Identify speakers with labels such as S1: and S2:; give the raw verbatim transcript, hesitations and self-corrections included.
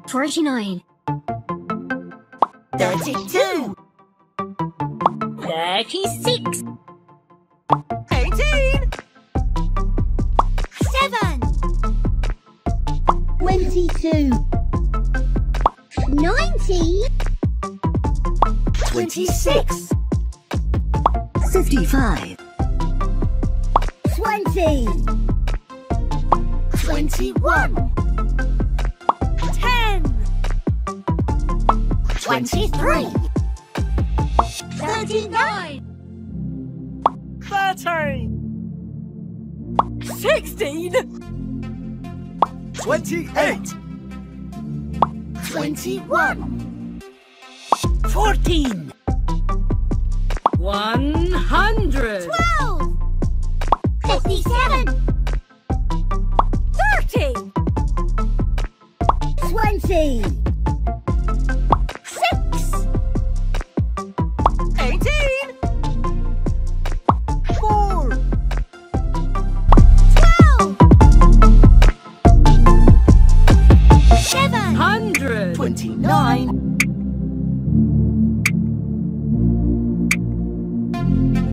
S1: Forty-nine.
S2: Thirty-two.
S1: Thirty-six.
S2: Eighteen.
S1: Seven.
S3: Twenty-two. Ninety.
S2: Twenty-six.
S4: Fifty-five.
S3: Twenty.
S2: Twenty-one.
S1: Ten.
S2: Twenty-three.
S1: Thirty-nine.
S2: Thirty.
S1: Sixteen.
S2: Twenty-eight. Twenty-one.
S1: Fourteen. One hundred.
S3: Twelve. Fifty-seven.
S1: Thirty.
S3: Twenty.
S1: Six.
S2: Eighteen. Four.
S3: Twelve.
S1: Seven hundred.
S2: Twenty-nine.